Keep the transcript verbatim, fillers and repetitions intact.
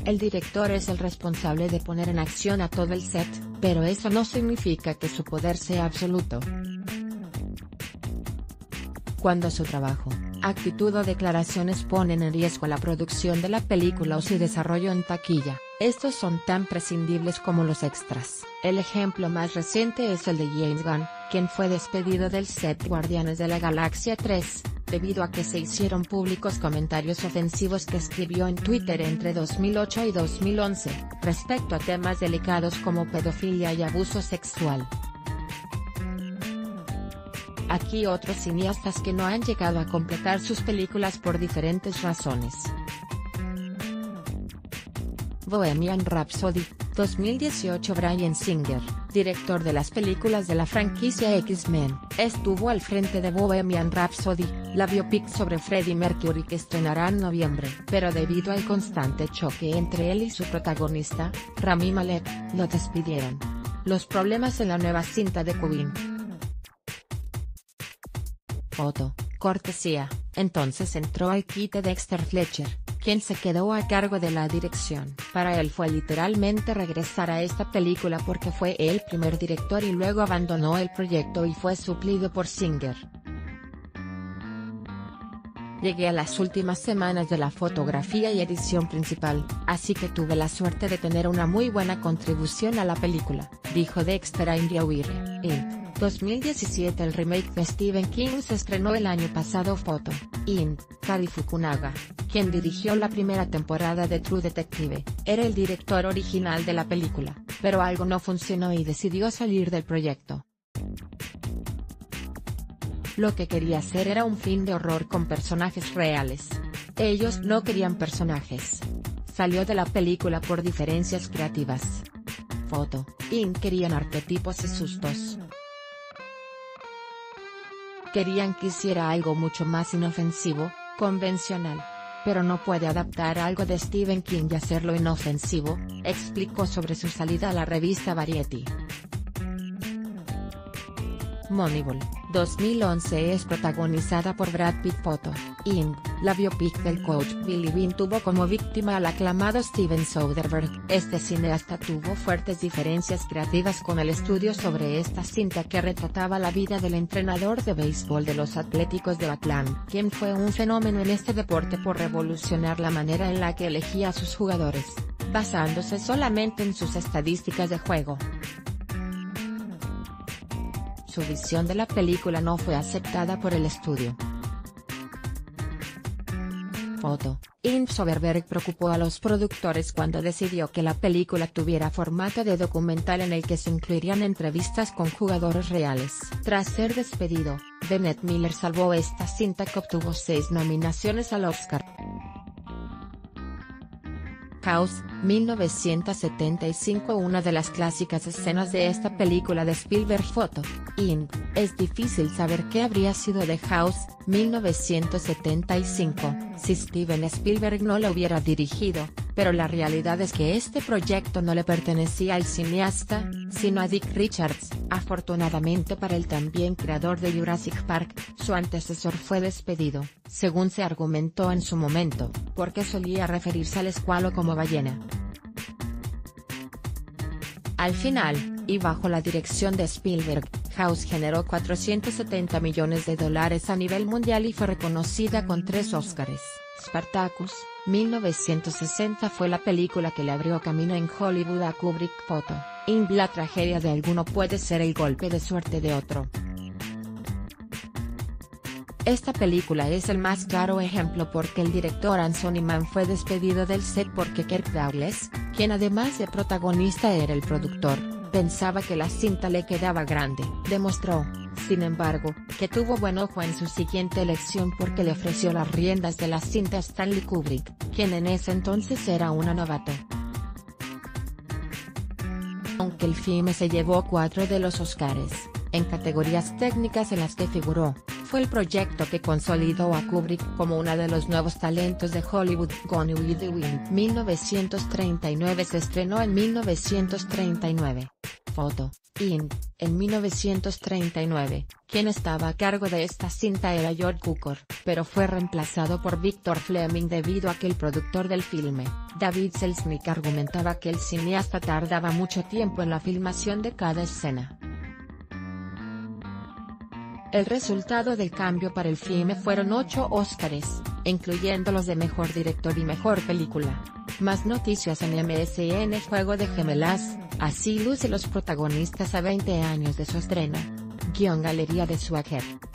El director es el responsable de poner en acción a todo el set, pero eso no significa que su poder sea absoluto. Cuando su trabajo, actitud o declaraciones ponen en riesgo la producción de la película o su desarrollo en taquilla, estos son tan prescindibles como los extras. El ejemplo más reciente es el de James Gunn, quien fue despedido del set Guardianes de la Galaxia tres, debido a que se hicieron públicos comentarios ofensivos que escribió en Twitter entre dos mil ocho y dos mil once, respecto a temas delicados como pedofilia y abuso sexual. Aquí otros cineastas que no han llegado a completar sus películas por diferentes razones. Bohemian Rhapsody, dos mil dieciocho. Bryan Singer, director de las películas de la franquicia X-Men, estuvo al frente de Bohemian Rhapsody, la biopic sobre Freddie Mercury que estrenará en noviembre, pero debido al constante choque entre él y su protagonista, Rami Malek, lo despidieron. Los problemas en la nueva cinta de Queen. Foto, cortesía, entonces entró al quite Dexter Fletcher, quien se quedó a cargo de la dirección. Para él fue literalmente regresar a esta película porque fue el primer director y luego abandonó el proyecto y fue suplido por Singer. Llegué a las últimas semanas de la fotografía y edición principal, así que tuve la suerte de tener una muy buena contribución a la película, dijo Dexter a IndieWire, inc dos mil diecisiete. El remake de Stephen King se estrenó el año pasado. Foto, inc Cary Fukunaga, quien dirigió la primera temporada de True Detective, era el director original de la película, pero algo no funcionó y decidió salir del proyecto. Lo que quería hacer era un film de horror con personajes reales. Ellos no querían personajes. Salió de la película por diferencias creativas. Foto, inc querían arquetipos y sustos. Querían que hiciera algo mucho más inofensivo, convencional. Pero no puede adaptar algo de Stephen King y hacerlo inofensivo, explicó sobre su salida a la revista Variety. Moneyball, dos mil once es protagonizada por Brad Pitt. Foto, inc La biopic del coach Billy Beane tuvo como víctima al aclamado Steven Soderbergh. Este cineasta tuvo fuertes diferencias creativas con el estudio sobre esta cinta que retrataba la vida del entrenador de béisbol de los Atléticos de Oakland, quien fue un fenómeno en este deporte por revolucionar la manera en la que elegía a sus jugadores, basándose solamente en sus estadísticas de juego. Su visión de la película no fue aceptada por el estudio. Foto, inc Soderbergh preocupó a los productores cuando decidió que la película tuviera formato de documental en el que se incluirían entrevistas con jugadores reales. Tras ser despedido, Bennett Miller salvó esta cinta que obtuvo seis nominaciones al Oscar. House, mil novecientos setenta y cinco. Una de las clásicas escenas de esta película de Spielberg. Foto, inc Es difícil saber qué habría sido de House, mil novecientos setenta y cinco, si Steven Spielberg no lo hubiera dirigido, pero la realidad es que este proyecto no le pertenecía al cineasta, sino a Dick Richards. Afortunadamente para el también creador de Jurassic Park, su antecesor fue despedido, según se argumentó en su momento, porque solía referirse al escualo como ballena. Al final, y bajo la dirección de Spielberg, House generó cuatrocientos setenta millones de dólares a nivel mundial y fue reconocida con tres Óscares. Spartacus, mil novecientos sesenta fue la película que le abrió camino en Hollywood a Kubrick. Foto, inc La tragedia de alguno puede ser el golpe de suerte de otro. Esta película es el más claro ejemplo porque el director Anthony Mann fue despedido del set porque Kirk Douglas, quien además de protagonista era el productor, pensaba que la cinta le quedaba grande. Demostró, sin embargo, que tuvo buen ojo en su siguiente elección porque le ofreció las riendas de la cinta a Stanley Kubrick, quien en ese entonces era un novato. Aunque el filme se llevó cuatro de los Óscares, en categorías técnicas en las que figuró, fue el proyecto que consolidó a Kubrick como uno de los nuevos talentos de Hollywood. Gone with the Wind, mil novecientos treinta y nueve se estrenó en mil novecientos treinta y nueve. Photo, incorporated, en mil novecientos treinta y nueve, quien estaba a cargo de esta cinta era George Cukor, pero fue reemplazado por Victor Fleming debido a que el productor del filme, David Selznick, argumentaba que el cineasta tardaba mucho tiempo en la filmación de cada escena. El resultado del cambio para el filme fueron ocho Óscares, incluyendo los de Mejor Director y Mejor Película. Más noticias en M S N Juego de Gemelas, así luce los protagonistas a veinte años de su estreno. Guión Galería de Swagger.